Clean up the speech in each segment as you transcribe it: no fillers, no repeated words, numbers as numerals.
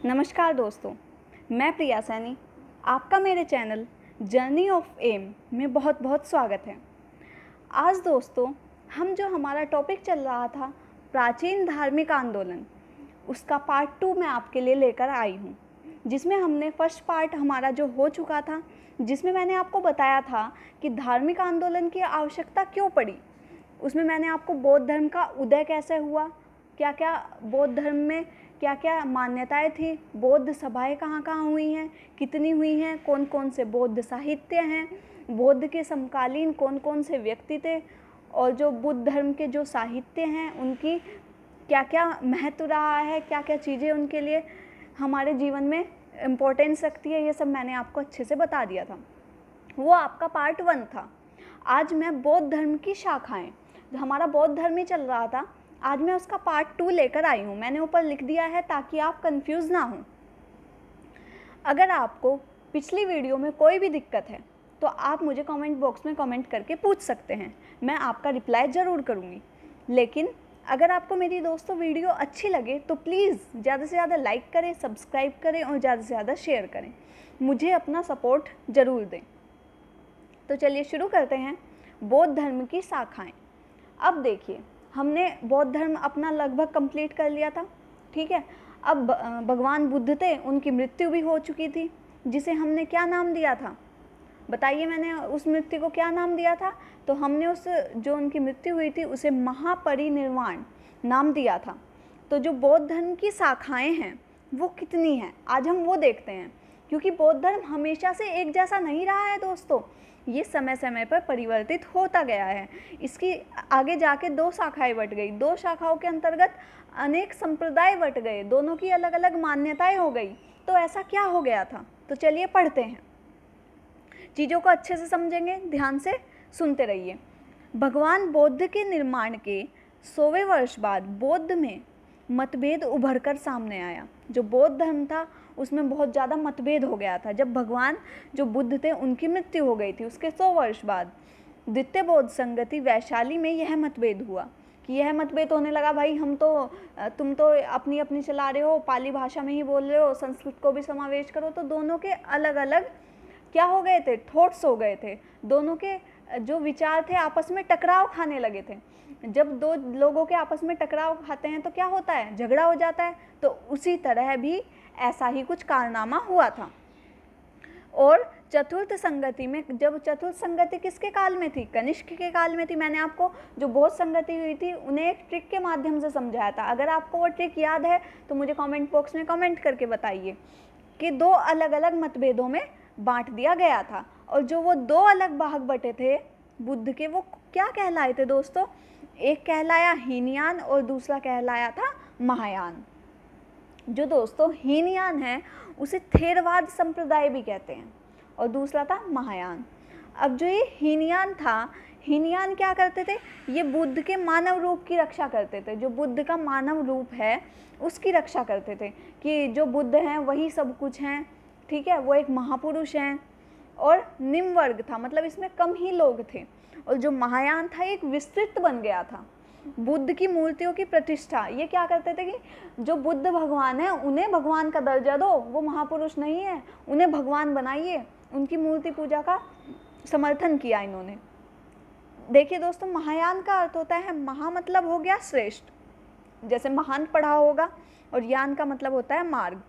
नमस्कार दोस्तों, मैं प्रिया सैनी। आपका मेरे चैनल जर्नी ऑफ एम में बहुत बहुत स्वागत है। आज दोस्तों जो हमारा टॉपिक चल रहा था प्राचीन धार्मिक आंदोलन, उसका पार्ट 2 मैं आपके लिए लेकर आई हूँ, जिसमें हमने फर्स्ट पार्ट हमारा जो हो चुका था, जिसमें मैंने आपको बताया था कि धार्मिक आंदोलन की आवश्यकता क्यों पड़ी। उसमें मैंने आपको बौद्ध धर्म का उदय कैसे हुआ, क्या क्या बौद्ध धर्म में क्या क्या मान्यताएं थी, बौद्ध सभाएं कहाँ कहाँ हुई हैं, कितनी हुई हैं, कौन कौन से बौद्ध साहित्य हैं, बौद्ध के समकालीन कौन कौन से व्यक्ति थे, और जो बुद्ध धर्म के जो साहित्य हैं उनकी क्या क्या महत्व रहा है, क्या क्या चीज़ें उनके लिए हमारे जीवन में इम्पोर्टेंस रखती है, ये सब मैंने आपको अच्छे से बता दिया था। वो आपका पार्ट 1 था। आज मैं बौद्ध धर्म की शाखाएँ, हमारा बौद्ध धर्म ही चल रहा था, आज मैं उसका पार्ट 2 लेकर आई हूँ। मैंने ऊपर लिख दिया है ताकि आप कंफ्यूज ना हो। अगर आपको पिछली वीडियो में कोई भी दिक्कत है तो आप मुझे कमेंट बॉक्स में कमेंट करके पूछ सकते हैं, मैं आपका रिप्लाई ज़रूर करूँगी। लेकिन अगर आपको मेरी दोस्तों वीडियो अच्छी लगे तो प्लीज़ ज़्यादा से ज़्यादा लाइक करें, सब्सक्राइब करें और ज़्यादा से ज़्यादा शेयर करें, मुझे अपना सपोर्ट ज़रूर दें। तो चलिए शुरू करते हैं बौद्ध धर्म की शाखाएँ। अब देखिए, हमने बौद्ध धर्म अपना लगभग कंप्लीट कर लिया था, ठीक है। अब भगवान बुद्ध थे, उनकी मृत्यु भी हो चुकी थी, जिसे हमने क्या नाम दिया था, बताइए। मैंने उस मृत्यु को क्या नाम दिया था? तो हमने उस जो उनकी मृत्यु हुई थी उसे महापरिनिर्वाण नाम दिया था। तो जो बौद्ध धर्म की शाखाएं हैं वो कितनी हैं, आज हम वो देखते हैं। क्योंकि बौद्ध धर्म हमेशा से एक जैसा नहीं रहा है दोस्तों, ये समय समय पर परिवर्तित होता गया है। इसकी आगे जाके 2 शाखाएं बट गई, 2 शाखाओं के अंतर्गत अनेक संप्रदाय बट गए, दोनों की अलग अलग मान्यताएं हो गई। तो ऐसा क्या हो गया था? तो चलिए पढ़ते हैं, चीज़ों को अच्छे से समझेंगे, ध्यान से सुनते रहिए। भगवान बुद्ध के निर्माण के 100वें वर्ष बाद बौद्ध में मतभेद उभर कर सामने आया। जो बौद्ध धर्म था उसमें बहुत ज़्यादा मतभेद हो गया था। जब भगवान जो बुद्ध थे उनकी मृत्यु हो गई थी, उसके 100 वर्ष बाद द्वितीय बौद्ध संगति वैशाली में यह मतभेद हुआ कि यह मतभेद होने लगा, भाई तुम तो अपनी अपनी चला रहे हो, पाली भाषा में ही बोल रहे हो, संस्कृत को भी समावेश करो। तो दोनों के अलग अलग क्या हो गए थे, थॉट्स हो गए थे, दोनों के जो विचार थे आपस में टकराव खाने लगे थे। जब 2 लोगों के आपस में टकराव खाते हैं तो क्या होता है, झगड़ा हो जाता है। तो उसी तरह भी ऐसा ही कुछ कारनामा हुआ था। और चतुर्थ संगति में, जब चतुर्थ संगति किसके काल में थी? कनिष्क के काल में थी। मैंने आपको जो बौद्ध संगति हुई थी उन्हें एक ट्रिक के माध्यम से समझाया था। अगर आपको वो ट्रिक याद है तो मुझे कमेंट बॉक्स में कमेंट करके बताइए कि 2 अलग अलग मतभेदों में बांट दिया गया था। और जो वो 2 अलग भाग बटे थे बुद्ध के, वो क्या कहलाए थे दोस्तों? एक कहलाया हीनयान और दूसरा कहलाया था महायान। जो दोस्तों हीनयान है उसे थेरवाद संप्रदाय भी कहते हैं, और दूसरा था महायान। अब जो ये हीनयान था, हीनयान क्या करते थे? ये बुद्ध के मानव रूप की रक्षा करते थे। जो बुद्ध का मानव रूप है उसकी रक्षा करते थे कि जो बुद्ध हैं वही सब कुछ हैं, ठीक है, वो एक महापुरुष हैं। और निम्न वर्ग था, मतलब इसमें कम ही लोग थे। और जो महायान था एक विस्तृत बन गया था। बुद्ध की मूर्तियों की प्रतिष्ठा, ये क्या करते थे कि जो बुद्ध भगवान है उन्हें भगवान का दर्जा दो, वो महापुरुष नहीं है, उन्हें भगवान बनाइए, उनकी मूर्ति पूजा का समर्थन किया इन्होंने। देखिए दोस्तों, महायान का अर्थ होता है, महा मतलब हो गया श्रेष्ठ, जैसे महान पढ़ा होगा, और यान का मतलब होता है मार्ग।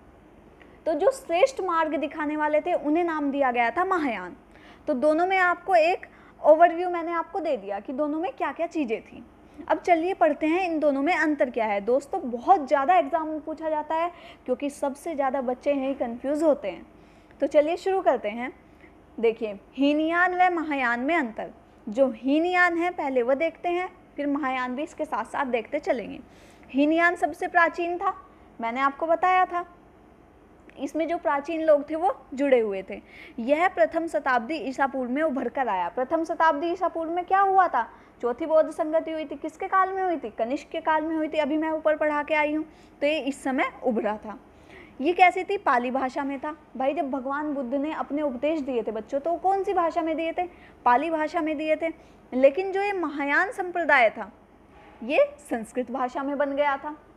तो जो श्रेष्ठ मार्ग दिखाने वाले थे उन्हें नाम दिया गया था महायान। तो दोनों में आपको एक ओवरव्यू मैंने आपको दे दिया कि दोनों में क्या क्या चीज़ें थी। अब चलिए पढ़ते हैं इन दोनों में अंतर क्या है। दोस्तों बहुत ज़्यादा एग्जाम में पूछा जाता है, क्योंकि सबसे ज़्यादा बच्चे यही कंफ्यूज होते हैं। तो चलिए शुरू करते हैं। देखिए, हीनयान व महायान में अंतर। जो हीनयान है पहले वो देखते हैं, फिर महायान भी इसके साथ साथ देखते चलेंगे। हीनयान सबसे प्राचीन था, मैंने आपको बताया था। इसमें जो प्राचीन लोग थे वो जुड़े हुए थे। यह प्रथम शताब्दी ईसा पूर्व में उभर कर आया। प्रथम शताब्दी ईसा पूर्व में क्या हुआ था? चौथी बौद्ध संगति हुई थी। किसके काल में हुई थी? कनिष्क के काल में हुई थी। अभी मैं ऊपर पढ़ा के आई हूँ, तो ये इस समय उभरा था। ये कैसी थी? पाली भाषा में था। भाई जब भगवान बुद्ध ने अपने उपदेश दिए थे बच्चों, तो कौन सी भाषा में दिए थे? पाली भाषा में दिए थे। लेकिन जो ये महायान संप्रदाय था ये संस्कृत भाषा में बन गया था।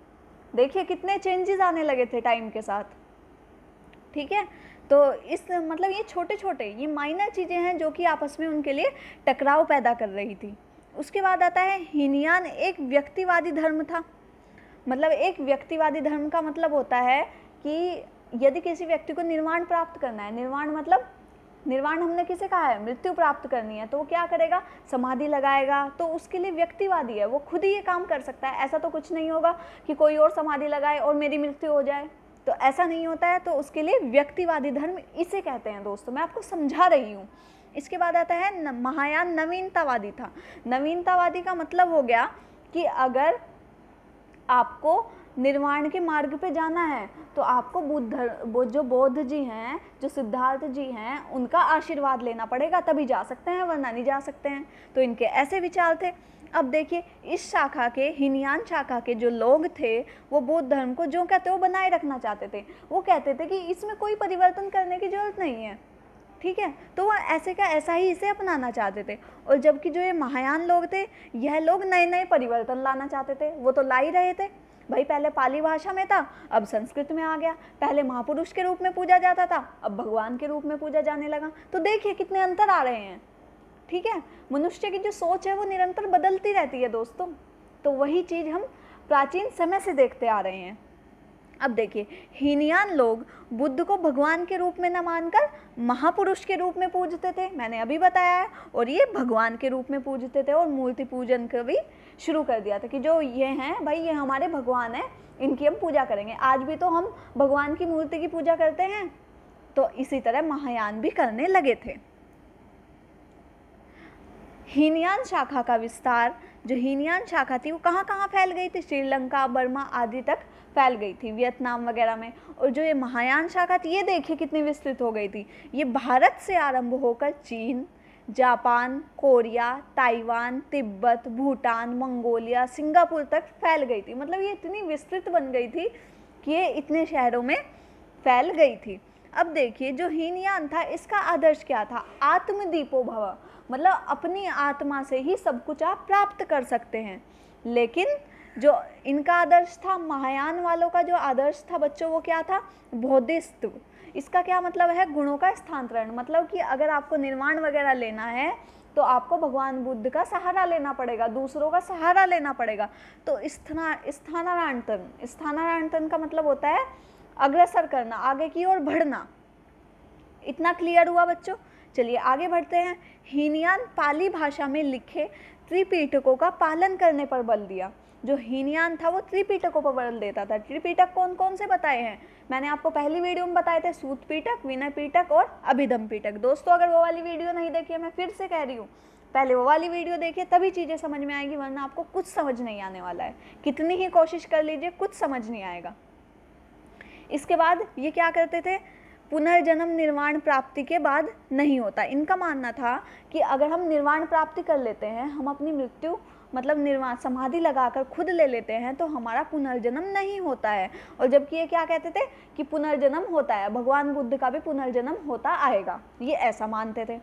देखिए कितने चेंजेस आने लगे थे टाइम के साथ। ठीक है, तो इस मतलब ये छोटे छोटे ये माइनर चीज़ें हैं जो कि आपस में उनके लिए टकराव पैदा कर रही थी। उसके बाद आता है हीनयान एक व्यक्तिवादी धर्म था। मतलब एक व्यक्तिवादी धर्म का मतलब होता है कि यदि किसी व्यक्ति को निर्वाण प्राप्त करना है, निर्वाण मतलब निर्वाण हमने किसे कहा है, मृत्यु प्राप्त करनी है, तो वो क्या करेगा, समाधि लगाएगा। तो उसके लिए व्यक्तिवादी है, वो खुद ही ये काम कर सकता है। ऐसा तो कुछ नहीं होगा कि कोई और समाधि लगाए और मेरी मृत्यु हो जाए, तो ऐसा नहीं होता है। तो उसके लिए व्यक्तिवादी धर्म इसे कहते हैं दोस्तों, मैं आपको समझा रही हूँ। इसके बाद आता है महायान नवीनतावादी था। नवीनतावादी का मतलब हो गया कि अगर आपको निर्वाण के मार्ग पे जाना है तो आपको जो बौद्ध जी हैं, जो सिद्धार्थ जी हैं, उनका आशीर्वाद लेना पड़ेगा, तभी जा सकते हैं, वरना नहीं जा सकते हैं। तो इनके ऐसे विचार थे। अब देखिए इस शाखा के, हीनयान शाखा के जो लोग थे वो बौद्ध धर्म को जो कहते वो बनाए रखना चाहते थे। वो कहते थे कि इसमें कोई परिवर्तन करने की जरूरत नहीं है। ठीक है, तो वह ऐसे का ऐसा ही इसे अपनाना चाहते थे। और जबकि जो ये महायान लोग थे, यह लोग नए नए परिवर्तन लाना चाहते थे। वो तो ला ही रहे थे भाई, पहले पाली भाषा में था, अब संस्कृत में आ गया। पहले महापुरुष के रूप में पूजा जाता था, अब भगवान के रूप में पूजा जाने लगा। तो देखिए कितने अंतर आ रहे हैं। ठीक है, मनुष्य की जो सोच है वो निरंतर बदलती रहती है दोस्तों। तो वही चीज़ हम प्राचीन समय से देखते आ रहे हैं। अब देखिए हीनयान लोग बुद्ध को भगवान के रूप में न मानकर महापुरुष के रूप में पूजते थे, मैंने अभी बताया है। और ये भगवान के रूप में पूजते थे और मूर्ति पूजन का भी शुरू कर दिया था कि जो ये हैं भाई, ये हमारे भगवान हैं, इनकी हम पूजा करेंगे। आज भी तो हम भगवान की मूर्ति की पूजा करते हैं। तो इसी तरह महायान भी करने लगे थे। हीनयान शाखा का विस्तार, जो हीनयान शाखा थी वो कहाँ कहाँ फैल गई थी, श्रीलंका, बर्मा आदि तक फैल गई थी, वियतनाम वगैरह में। और जो ये महायान शाखा थी ये देखिए कितनी विस्तृत हो गई थी। ये भारत से आरंभ होकर चीन, Japan, Korea, Taiwan, Tibet, Bhutan, Mongolia, Singapore तक फैल गई थी। मतलब ये इतनी विस्तृत बन गई थी कि ये इतने शहरों में फैल गई थी। अब देखिए जो हीनयान था इसका आदर्श क्या था, आत्मदीपो भव, मतलब अपनी आत्मा से ही सब कुछ आप प्राप्त कर सकते हैं। लेकिन जो इनका आदर्श था, महायान वालों का जो आदर्श था बच्चों, वो क्या था, बोधिसत्व। इसका क्या मतलब है, गुणों का स्थानांतरण। मतलब कि अगर आपको निर्वाण वगैरह लेना है तो आपको भगवान बुद्ध का सहारा लेना पड़ेगा, दूसरों का सहारा लेना पड़ेगा। तो स्थानांतरण का मतलब होता है अग्रसर करना, आगे की ओर बढ़ना। इतना क्लियर हुआ बच्चों। चलिए आगे बढ़ते हैं। हीनयान पाली भाषा में लिखे त्रिपिटकों का पालन करने पर बल दिया। जो हीनयान था वो त्रिपिटकों पर बल देता था। त्रिपिटक कौन कौन से बताए हैं, मैंने आपको पहली वीडियो में बताए थे, सूत पिटक, विनय पिटक और अभिधम पिटक। दोस्तों अगर वो वाली वीडियो नहीं देखी है, मैं फिर से कह रही हूँ, पहले वो वाली वीडियो देखिए, तभी चीज़ें समझ में आएगी, वरना आपको कुछ समझ नहीं आने वाला है। कितनी ही कोशिश कर लीजिए कुछ समझ नहीं आएगा। इसके बाद ये क्या करते थे, पुनर्जन्म निर्वाण प्राप्ति के बाद नहीं होता। इनका मानना था कि अगर हम निर्वाण प्राप्ति कर लेते हैं, हम अपनी मृत्यु मतलब निर्वाण समाधि लगाकर खुद ले लेते हैं, तो हमारा पुनर्जन्म नहीं होता है। और जबकि ये क्या कहते थे कि पुनर्जन्म होता है, भगवान बुद्ध का भी पुनर्जन्म होता आएगा, ये ऐसा मानते थे।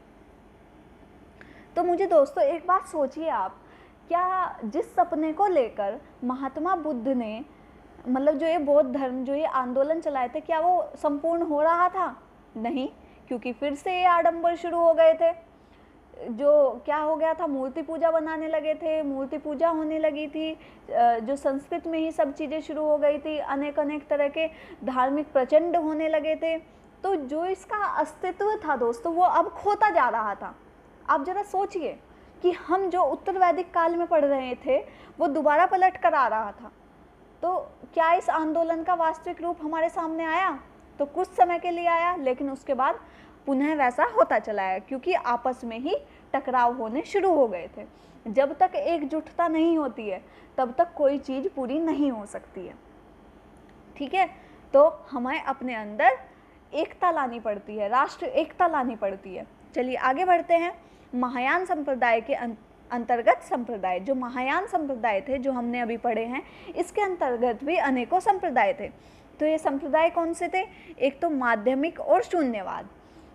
तो मुझे दोस्तों एक बात सोचिए आप, क्या जिस सपने को लेकर महात्मा बुद्ध ने मतलब जो ये बौद्ध धर्म, जो ये आंदोलन चलाए थे, क्या वो संपूर्ण हो रहा था? नहीं, क्योंकि फिर से ये आडंबर शुरू हो गए थे। जो क्या हो गया था, मूर्ति पूजा बनाने लगे थे, मूर्ति पूजा होने लगी थी, जो संस्कृत में ही सब चीज़ें शुरू हो गई थी, अनेक अनेक तरह के धार्मिक प्रचंड होने लगे थे। तो जो इसका अस्तित्व था दोस्तों वो अब खोता जा रहा था। आप जरा सोचिए कि हम जो उत्तर वैदिक काल में पढ़ रहे थे वो दोबारा पलट कर आ रहा था। तो क्या इस आंदोलन का वास्तविक रूप हमारे सामने आया? तो कुछ समय के लिए आया, लेकिन उसके बाद पुनः वैसा होता चला है, क्योंकि आपस में ही टकराव होने शुरू हो गए थे। जब तक एकजुटता नहीं होती है तब तक कोई चीज़ पूरी नहीं हो सकती है। ठीक है, तो हमें अपने अंदर एकता लानी पड़ती है, राष्ट्र एकता लानी पड़ती है। चलिए आगे बढ़ते हैं। महायान संप्रदाय के अंतर्गत संप्रदाय, जो महायान संप्रदाय थे जो हमने अभी पढ़े हैं, इसके अंतर्गत भी अनेकों संप्रदाय थे। तो ये संप्रदाय कौन से थे? एक तो माध्यमिक और शून्यवाद।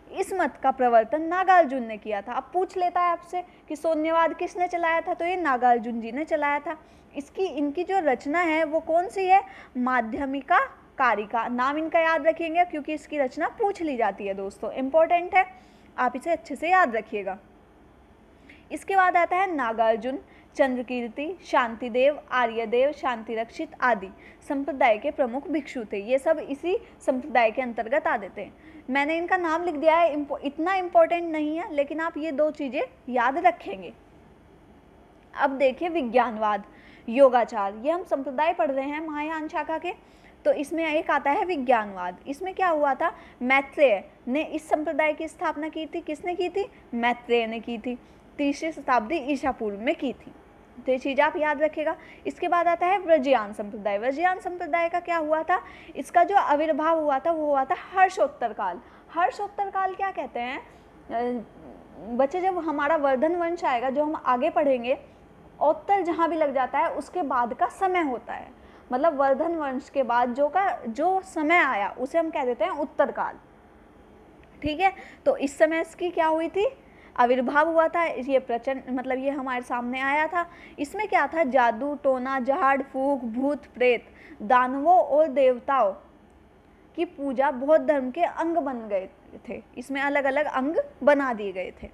इस मत का प्रवर्तन नागार्जुन ने किया था। अब पूछ लेता है आपसे कि शून्यवाद किसने चलाया था, तो ये नागार्जुन जी ने चलाया था। इनकी जो रचना है वो कौन सी है, माध्यमिका कारिका। नाम इनका याद रखिएगा क्योंकि इसकी रचना पूछ ली जाती है दोस्तों, इम्पोर्टेंट है, आप इसे अच्छे से याद रखिएगा। इसके बाद आता है नागार्जुन, चंद्रकीर्ति, शांतिदेव, आर्यदेव, शांतिरक्षित आदि संप्रदाय के प्रमुख भिक्षु थे। ये सब इसी संप्रदाय के अंतर्गत आ देते हैं। मैंने इनका नाम लिख दिया है, इतना इम्पोर्टेंट नहीं है, लेकिन आप ये 2 चीज़ें याद रखेंगे। अब देखिए विज्ञानवाद, योगाचार, ये हम संप्रदाय पढ़ रहे हैं महायान शाखा के, तो इसमें एक आता है विज्ञानवाद। इसमें क्या हुआ था, मैत्रेय ने इस संप्रदाय की स्थापना की थी। किसने की थी, मैत्रेय ने की थी, 3री शताब्दी ईसा पूर्व में की थी। तो ये चीज़ आप याद रखेगा। इसके बाद आता है व्रजयान संप्रदाय। व्रजयान संप्रदाय का क्या हुआ था, इसका जो आविर्भाव हुआ था वो हुआ था हर्षोत्तर काल। हर्षोत्तर काल क्या कहते हैं बच्चे, जब हमारा वर्धन वंश आएगा, जो हम आगे पढ़ेंगे, उत्तर जहाँ भी लग जाता है उसके बाद का समय होता है, मतलब वर्धन वंश के बाद जो समय आया उसे हम कह देते हैं उत्तर काल। ठीक है, तो इस समय इसकी क्या हुई थी, आविर्भाव हुआ था, ये प्रचंड मतलब ये हमारे सामने आया था। इसमें क्या था, जादू टोना झाड़ फूक भूत प्रेत दानवों और देवताओं की पूजा बौद्ध धर्म के अंग बन गए थे। इसमें अलग अलग अंग बना दिए गए थे।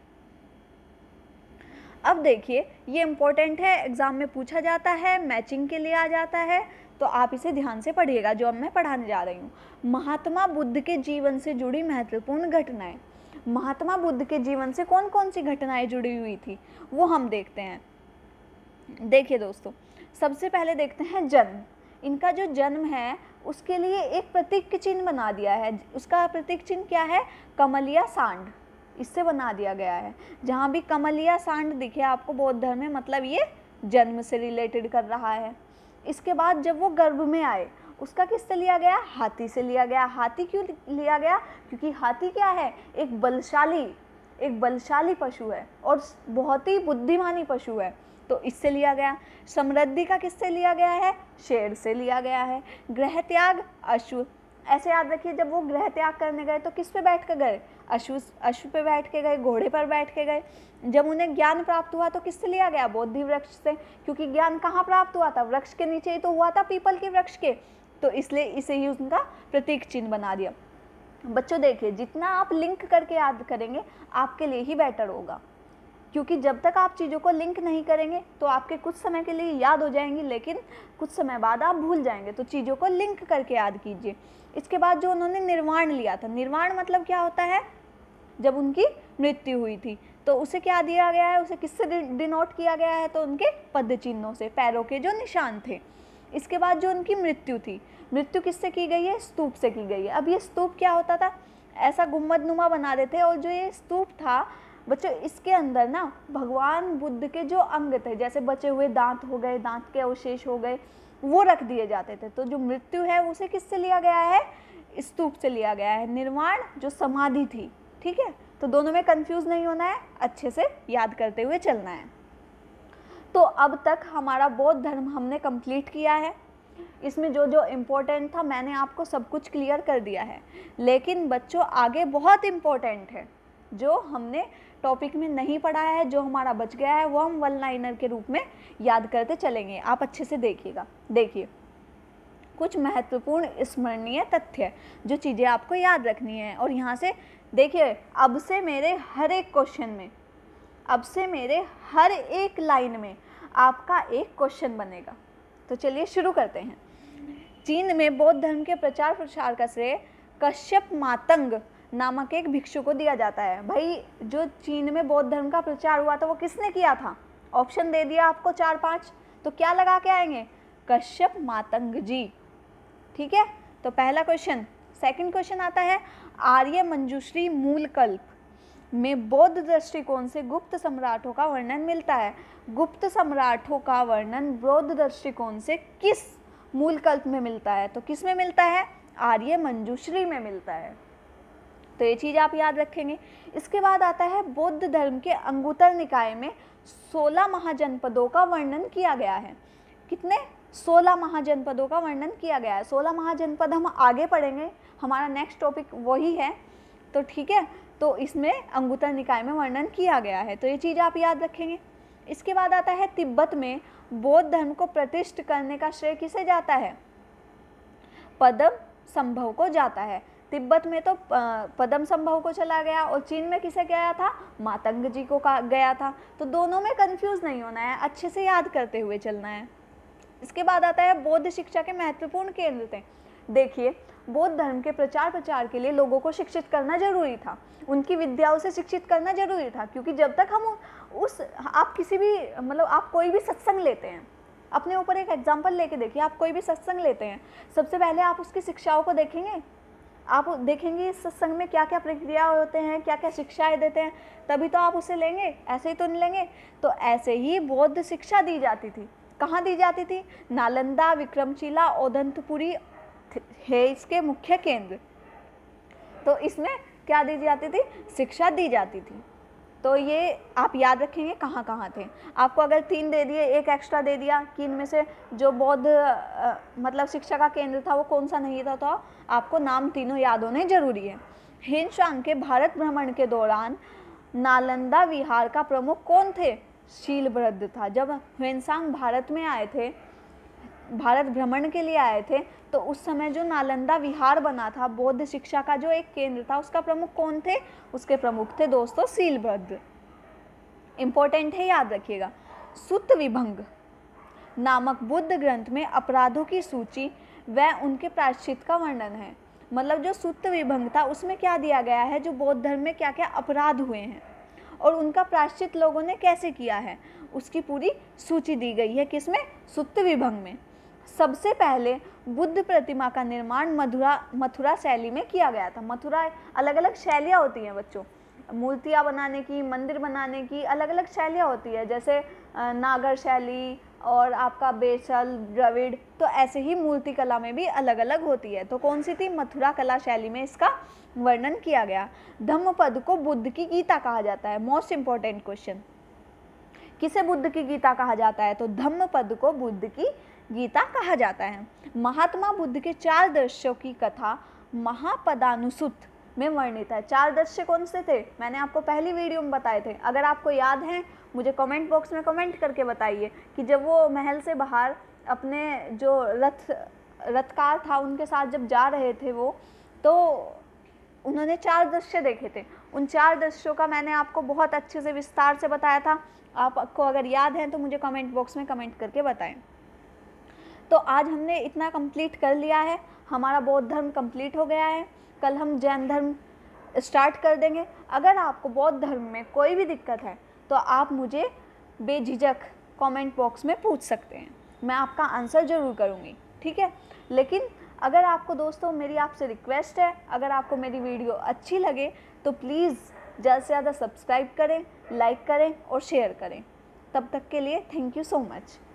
अब देखिए ये इम्पोर्टेंट है, एग्जाम में पूछा जाता है, मैचिंग के लिए आ जाता है, तो आप इसे ध्यान से पढ़िएगा जो अब मैं पढ़ाने जा रही हूँ। महात्मा बुद्ध के जीवन से जुड़ी महत्वपूर्ण घटनाएं। महात्मा बुद्ध के जीवन से कौन कौन सी घटनाएं जुड़ी हुई थी वो हम देखते हैं। देखिए दोस्तों, सबसे पहले देखते हैं जन्म। इनका जो जन्म है उसके लिए एक प्रतीक चिन्ह बना दिया है। उसका प्रतीक चिन्ह क्या है, कमलिया सांड, इससे बना दिया गया है। जहाँ भी कमलिया सांड दिखे आपको बौद्ध धर्म में, मतलब ये जन्म से रिलेटेड कर रहा है। इसके बाद जब वो गर्भ में आए उसका किससे लिया गया, हाथी से लिया गया। हाथी क्यों लिया गया, क्योंकि हाथी क्या है, एक बलशाली पशु है और बहुत ही बुद्धिमानी पशु है, तो इससे लिया गया। समृद्धि का किससे लिया गया है, शेर से लिया गया है। गृह त्याग, अश्व, ऐसे याद रखिए, जब वो गृह त्याग करने गए तो किस पे बैठ कर गए, अश्व पे बैठ के गए, घोड़े पर बैठ के गए। जब उन्हें ज्ञान प्राप्त हुआ तो किससे लिया गया, बोधि वृक्ष से, क्योंकि ज्ञान कहाँ प्राप्त हुआ था, वृक्ष के नीचे ही तो हुआ था, पीपल के वृक्ष के, तो इसलिए इसे ही उनका प्रतीक चिन्ह बना दिया। बच्चों देखिए, जितना आप लिंक करके याद करेंगे आपके लिए ही बेटर होगा, क्योंकि जब तक आप चीज़ों को लिंक नहीं करेंगे तो आपके कुछ समय के लिए याद हो जाएंगी, लेकिन कुछ समय बाद आप भूल जाएंगे। तो चीज़ों को लिंक करके याद कीजिए। इसके बाद जो उन्होंने निर्वाण लिया था, निर्वाण मतलब क्या होता है, जब उनकी मृत्यु हुई थी तो उसे क्या दिया गया है, उसे किससे डिनोट किया गया है, तो उनके पद चिन्हों से, पैरों के जो निशान थे। इसके बाद जो उनकी मृत्यु थी, मृत्यु किससे की गई है, स्तूप से की गई है। अब ये स्तूप क्या होता था, ऐसा गुम्बदनुमा बना देते, और जो ये स्तूप था बच्चों, इसके अंदर ना भगवान बुद्ध के जो अंग थे, जैसे बचे हुए दांत हो गए, दांत के अवशेष हो गए, वो रख दिए जाते थे। तो जो मृत्यु है उसे किससे लिया गया है, स्तूप से लिया गया है। निर्वाण जो समाधि थी, ठीक है, तो दोनों में कंफ्यूज नहीं होना है, अच्छे से याद करते हुए चलना है। तो अब तक हमारा बौद्ध धर्म हमने कंप्लीट किया है। इसमें जो जो इम्पोर्टेंट था मैंने आपको सब कुछ क्लियर कर दिया है, लेकिन बच्चों आगे बहुत इम्पोर्टेंट है जो हमने टॉपिक में नहीं पढ़ा है, जो हमारा बच गया है, वो हम वन लाइनर के रूप में याद करते चलेंगे। आप अच्छे से देखिएगा। देखिए कुछ महत्वपूर्ण स्मरणीय तथ्य जो चीज़ें आपको याद रखनी है, और यहाँ से देखिए, अब से मेरे हर एक क्वेश्चन में, अब से मेरे हर एक लाइन में आपका एक क्वेश्चन बनेगा। तो चलिए शुरू करते हैं। चीन में बौद्ध धर्म के प्रचार प्रसार का श्रेय कश्यप मातंग नामक एक भिक्षु को दिया जाता है। भाई जो चीन में बौद्ध धर्म का प्रचार हुआ था वो किसने किया था, ऑप्शन दे दिया आपको 4-5, तो क्या लगा के आएंगे, कश्यप मातंग जी। ठीक है, तो पहला क्वेश्चन। सेकंड क्वेश्चन आता है, आर्य मंजूश्री मूलकल्प में बौद्ध दृष्टिकोण से गुप्त सम्राटों का वर्णन मिलता है। गुप्त सम्राटों का वर्णन बौद्ध दृष्टिकोण से किस मूलकल्प में मिलता है, तो किस में मिलता है, आर्य मंजूश्री में मिलता है। तो ये चीज़ आप याद रखेंगे। इसके बाद आता है, बौद्ध धर्म के अंगुत्तर निकाय में 16 महाजनपदों का वर्णन किया गया है। कितने, 16 महाजनपदों का वर्णन किया गया है। 16 महाजनपद हम आगे पढ़ेंगे, हमारा नेक्स्ट टॉपिक वही है। तो ठीक है, तो इसमें अंगुत्तर निकाय में वर्णन किया गया है। तो ये चीज़ आप याद रखेंगे। इसके बाद आता है तिब्बत में बौद्ध धर्म को प्रतिष्ठित करने का श्रेय किसे जाता है? पद्म संभव को जाता है। तिब्बत में तो पद्म संभव को चला गया और चीन में किसे गया था? मातंग जी को गया था। तो दोनों में कंफ्यूज नहीं होना है, अच्छे से याद करते हुए चलना है। इसके बाद आता है बौद्ध शिक्षा के महत्वपूर्ण केंद्र थे। देखिए, बौद्ध धर्म के प्रचार के लिए लोगों को शिक्षित करना जरूरी था, उनकी विद्याओं से शिक्षित करना जरूरी था, क्योंकि जब तक हम आप किसी भी आप कोई भी सत्संग लेते हैं, अपने ऊपर एक एग्जाम्पल लेके देखिए, आप कोई भी सत्संग लेते हैं, सबसे पहले आप उसकी शिक्षाओं को देखेंगे, आप देखेंगे इस सत्संग में क्या क्या प्रक्रिया होते हैं, क्या क्या शिक्षाएं देते हैं, तभी तो आप उसे लेंगे, ऐसे ही तो नहीं लेंगे। तो ऐसे ही बौद्ध शिक्षा दी जाती थी। कहाँ दी जाती थी? नालंदा, विक्रमशिला, ओदंतपुरी है इसके मुख्य केंद्र। तो इसमें क्या दी जाती थी? शिक्षा दी जाती थी। तो ये आप याद रखेंगे कहाँ कहाँ थे। आपको अगर 3 दे दिए, एक एक्स्ट्रा दे दिया कि इनमें से जो बौद्ध शिक्षा का केंद्र था वो कौन सा नहीं था, तो आपको नाम तीनों याद होने जरूरी है। हिनशांग के भारत भ्रमण के दौरान नालंदा विहार का प्रमुख कौन थे? शीलभद्र था। जब ह्वेनसांग भारत में आए थे, भारत भ्रमण के लिए आए थे, तो उस समय जो नालंदा विहार बना था, बौद्ध शिक्षा का जो एक केंद्र था, उसका प्रमुख कौन थे? उसके प्रमुख थे दोस्तों शीलभद्र। इंपॉर्टेंट है, याद रखिएगा। सुत्त विभंग नामक बुद्ध ग्रंथ में अपराधों की सूची व उनके प्रायश्चित का वर्णन है। मतलब जो सुत्त विभंग था उसमें क्या दिया गया है, जो बौद्ध धर्म में क्या क्या अपराध हुए हैं और उनका प्रायश्चित लोगों ने कैसे किया है, उसकी पूरी सूची दी गई है। किसमें? सुत्त विभंग में। सबसे पहले बुद्ध प्रतिमा का निर्माण मथुरा शैली में किया गया था। मथुरा, अलग अलग शैलियाँ होती हैं बच्चों, मूर्तियाँ बनाने की, मंदिर बनाने की अलग अलग शैलियाँ होती है, जैसे नागर शैली और आपका बेसल, द्रविड़। तो ऐसे ही मूर्ति कला में भी अलग अलग होती है। तो कौन सी थी? मथुरा कला शैली में इसका वर्णन किया गया। धम्मपद को बुद्ध की गीता कहा जाता है। मोस्ट इंपॉर्टेंट क्वेश्चन, किसे बुद्ध की गीता कहा जाता है? तो धम्मपद को बुद्ध की गीता कहा जाता है। महात्मा बुद्ध के 4 दृश्यों की कथा महापदानुसुत में वर्णित है। 4 दृश्य कौन से थे? मैंने आपको पहली वीडियो में बताए थे। अगर आपको याद है मुझे कमेंट बॉक्स में कमेंट करके बताइए कि जब वो महल से बाहर अपने जो रथकार था उनके साथ जब जा रहे थे वो, तो उन्होंने 4 दृश्य देखे थे। उन 4 दृश्यों का मैंने आपको बहुत अच्छे से विस्तार से बताया था। आपको अगर याद है तो मुझे कमेंट बॉक्स में कमेंट करके बताएं। तो आज हमने इतना कंप्लीट कर लिया है, हमारा बौद्ध धर्म कंप्लीट हो गया है। कल हम जैन धर्म स्टार्ट कर देंगे। अगर आपको बौद्ध धर्म में कोई भी दिक्कत है तो आप मुझे बेझिझक कमेंट बॉक्स में पूछ सकते हैं, मैं आपका आंसर ज़रूर करूँगी, ठीक है। लेकिन अगर आपको दोस्तों मेरी आपसे रिक्वेस्ट है, अगर आपको मेरी वीडियो अच्छी लगे तो प्लीज़ ज़्यादा से ज़्यादा सब्सक्राइब करें, लाइक करें और शेयर करें। तब तक के लिए थैंक यू सो मच।